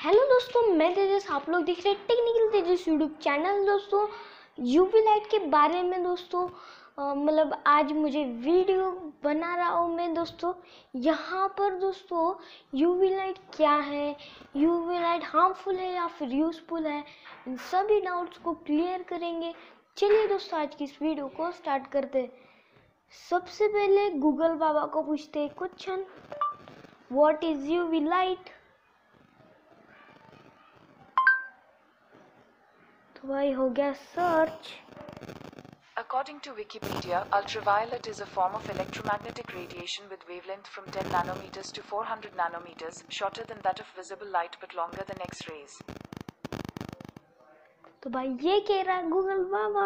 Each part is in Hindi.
हेलो दोस्तों, मैं तेजस। आप लोग देख रहे हैं टेक्निकल तेजस यूट्यूब चैनल। दोस्तों यूवी लाइट के बारे में दोस्तों मतलब आज मुझे वीडियो बना रहा हूँ मैं दोस्तों। यहाँ पर दोस्तों यूवी लाइट क्या है, यूवी लाइट हार्मफुल है या फिर यूजफुल है, इन सभी डाउट्स को क्लियर करेंगे। चलिए दोस्तों आज की इस वीडियो को स्टार्ट करते हैं। सबसे पहले गूगल बाबा को पूछते हैं question, what is UV light. तो भाई हो गया search. According to Wikipedia, ultraviolet is a form of electromagnetic radiation with wavelength from 10 nanometers to 400 nanometers, shorter than that of visible light but longer than X-rays. तो भाई ये कह रहा है गूगल बाबा,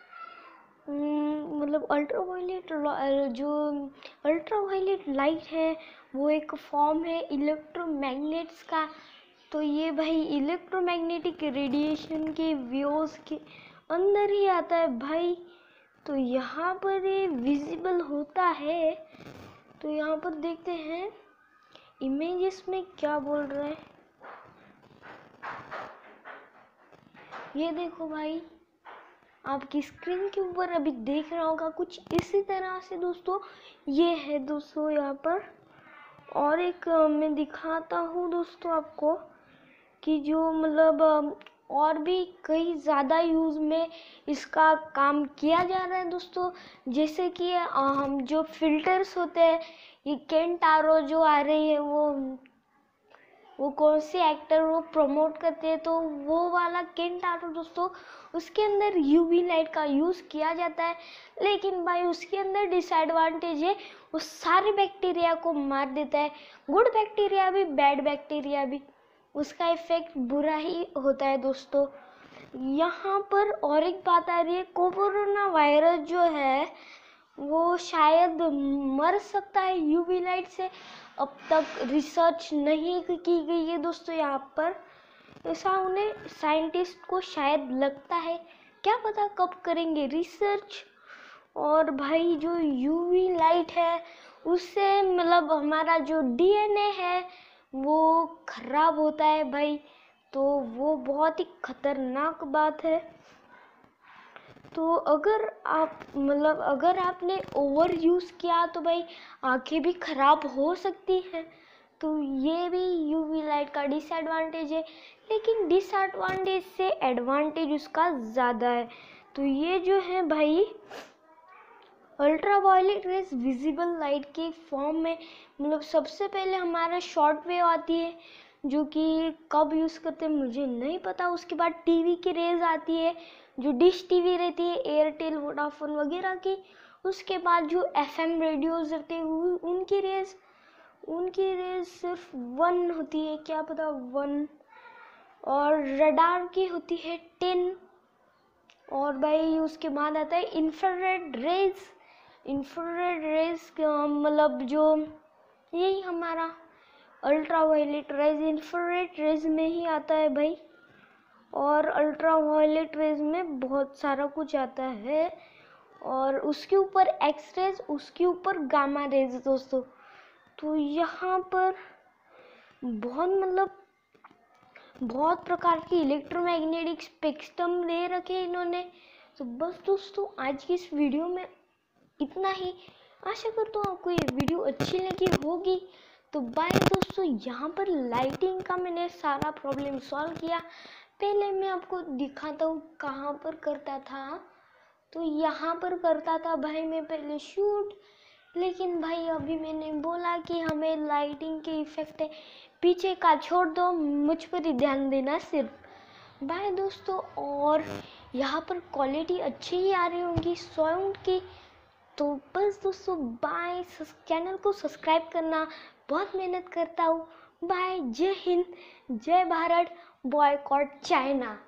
मतलब अल्ट्रावायलेट जो अल्ट्रावायलेट लाइट है वो एक फॉर्म है इलेक्ट्रोमैग्नेट्स का। तो ये भाई इलेक्ट्रोमैग्नेटिक रेडिएशन के वेव्स के अंदर ही आता है भाई। तो यहाँ पर ये विजिबल होता है। तो यहाँ पर देखते हैं इमेजेस में क्या बोल रहे हैं। ये देखो भाई, आपकी स्क्रीन के ऊपर अभी देख रहा होगा कुछ इसी तरह से दोस्तों। ये है दोस्तों यहाँ पर, और एक मैं दिखाता हूँ दोस्तों आपको कि जो मतलब और भी कई ज़्यादा यूज़ में इसका काम किया जा रहा है दोस्तों। जैसे कि हम जो फिल्टर्स होते हैं, ये केंटारो जो आ रही है वो कौन से एक्टर वो प्रमोट करते हैं, तो वो वाला केंटारो दोस्तों उसके अंदर यूवी लाइट का यूज़ किया जाता है। लेकिन भाई उसके अंदर डिसएडवांटेज है, वो सारे बैक्टीरिया को मार देता है, गुड बैक्टीरिया भी बैड बैक्टीरिया भी, उसका इफेक्ट बुरा ही होता है दोस्तों। यहाँ पर और एक बात आ रही है, कोरोना वायरस जो है वो शायद मर सकता है यूवी लाइट से। अब तक रिसर्च नहीं की गई है दोस्तों यहाँ पर, ऐसा उन्हें साइंटिस्ट को शायद लगता है, क्या पता कब करेंगे रिसर्च। और भाई जो यूवी लाइट है उससे मतलब हमारा जो डीएनए है वो खराब होता है भाई। तो वो बहुत ही खतरनाक बात है। तो अगर आप मतलब अगर आपने ओवर यूज़ किया तो भाई आंखें भी खराब हो सकती हैं। तो ये भी यूवी लाइट का डिसएडवांटेज है, लेकिन डिसएडवांटेज से एडवांटेज उसका ज़्यादा है। तो ये जो है भाई अल्ट्रावायलेट रेज विजिबल लाइट के फॉर्म में, मतलब सबसे पहले हमारा शॉर्ट वेव आती है जो कि कब यूज़ करते हैं मुझे नहीं पता। उसके बाद टीवी की रेज आती है जो डिश टीवी रहती है एयरटेल वोडाफोन वगैरह की। उसके बाद जो एफएम रेडियोज रहते हैं उनकी रेज सिर्फ 1 होती है, क्या पता 1। और रडार की होती है 10। और भाई उसके बाद आता है इंफ्रारेड रेज। इंफ्रारेड रेज मतलब जो यही हमारा अल्ट्रावायलेट रेज इंफ्रारेड रेज में ही आता है भाई। और अल्ट्रावायलेट रेज में बहुत सारा कुछ आता है, और उसके ऊपर एक्स रेज, उसके ऊपर गामा रेज दोस्तों। तो यहाँ पर बहुत प्रकार की इलेक्ट्रोमैग्नेटिक स्पेक्ट्रम दे रखे इन्होंने। तो बस दोस्तों आज की इस वीडियो में इतना ही। आशा करता हूँ आपको ये वीडियो अच्छी लगी होगी। तो बाय दोस्तों। यहाँ पर लाइटिंग का मैंने सारा प्रॉब्लम सॉल्व किया। पहले मैं आपको दिखाता हूँ कहाँ पर करता था। तो यहाँ पर करता था भाई मैं पहले शूट, लेकिन भाई अभी मैंने बोला कि हमें लाइटिंग के इफेक्ट है, पीछे का छोड़ दो, मुझ पर ही ध्यान देना सिर्फ। बाय दोस्तों। और यहाँ पर क्वालिटी अच्छी ही आ रही होंगी साउंड की। तो बस दोस्तों बाय। चैनल को सब्सक्राइब करना, बहुत मेहनत करता हूँ। बाय। जय हिंद, जय भारत, बॉयकॉट चाइना।